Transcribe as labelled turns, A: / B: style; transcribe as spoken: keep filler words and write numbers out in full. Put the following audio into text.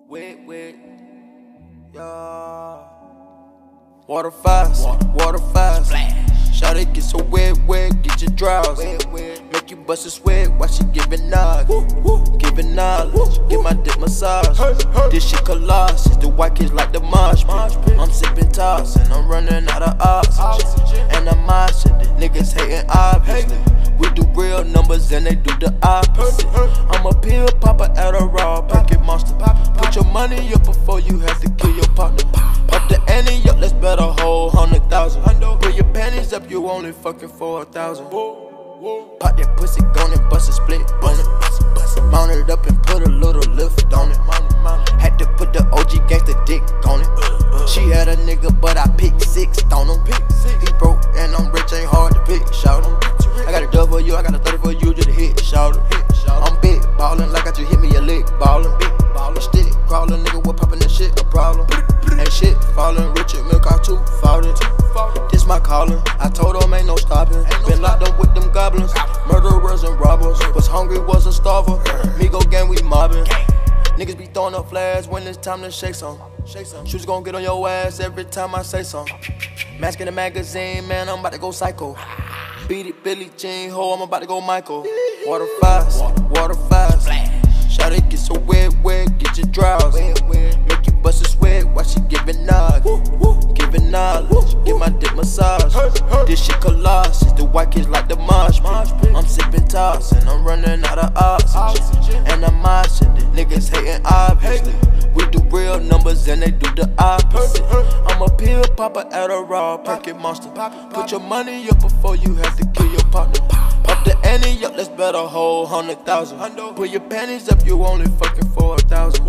A: Wet, wet, yeah. Water fast, water, water fast. Shawty get so wet, wet, get your droughs. Make you bust a sweat while she giving knowledge. Giving knowledge, get my dick massage. This shit collage, since the white kids like the mosh pit. I'm sipping toss and I'm running out of oxygen. And I'm moshing, the niggas hating obviously. We do real numbers and they do the opposite. I'm a pill popper at a raw pocket monster. Put your money up before you have to kill your partner. Up the ante up, let's bet a whole hundred thousand. Put your panties up, you only fucking for a thousand. Pop that pussy, gone and bust a split on it. Mount it up and put a little lift on it. Had to put the O G gangsta dick on it. She had a nigga, but I picked six on him. He broke and I'm rich, ain't hard to pick, shout him. I got a dub for you, I got a thirty for you, just hit, shout him. I'm big ballin' like I just hit me a lick, ballin'. Ballin' stick, crawlin', nigga, what poppin' that shit a problem. Ain't shit fallin', Richard Milk out too falling. This my callin', I told them ain't no stopping. Been locked up with them goblins, murderers and robbers. Was hungry, was a starver. Migo gang, we mobbin'. Niggas be throwing up flags when it's time to shake some. Shoes gon' get on your ass every time I say some. Mask in the magazine, man, I'm about to go psycho. Beat it, Billie Jean, ho, I'm about to go Michael. Water fast, water fast. Shawty get so wet, wet, get your droughs. Make you bust a sweat while she giving knowledge. Giving knowledge, get my dick massage. This shit collage, since the white kids like the mosh pit. I'm sipping toss and I'm running out of oxygen. And I'm moshing, the niggas hating obviously. We do real numbers and they do the opposite. I'm a pill popper at a raw pocket monster. Put your money up before you have to kill your partner. Up the ante up, let's bet a whole hundred thousand. Put your panties up, you only fucking for a thousand.